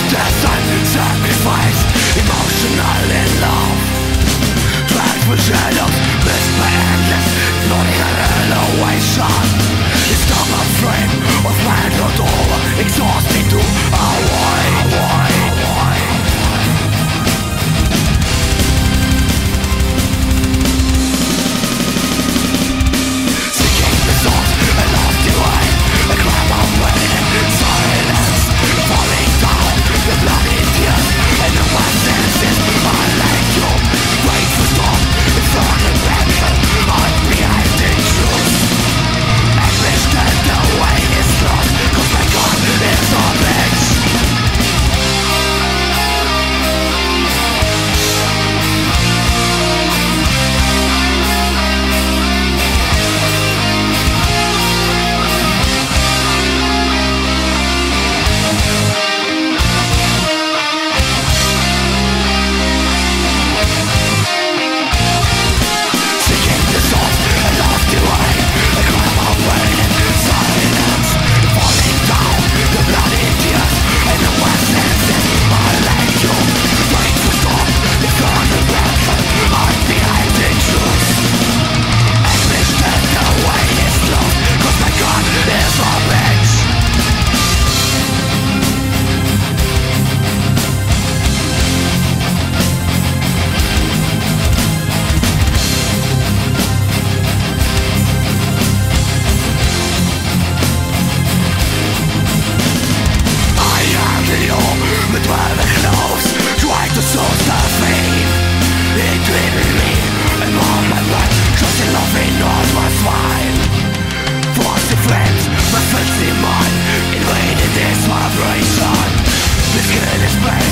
Death and sacrifice, emotional in love. Dread for shadows, missed by endless, ignoring an elevation. It's not a frame of man not over, exhausted to avoid. Seeking the source, a lofty way, a climb of pain and silence, falling down, the bloody tears, and the one senses are like you. Wait for storm, in front of battle, on behind the truth. I wish that the way is lost, 'cause my God is a bitch. Seeking the source, a lofty way, a climb of pain and silence, falling down, the bloody tears, and the one senses are like you. Wait for storm, in front of battle, on behind the truth. I wish that the way is lost, 'cause my God is a bitch. I am the home with dwelling close, trying to source the flame. It driven me, and all my blood, trusting loving not was fine. Force the flames, my filthy mind, invading this vibration. The skin is pain.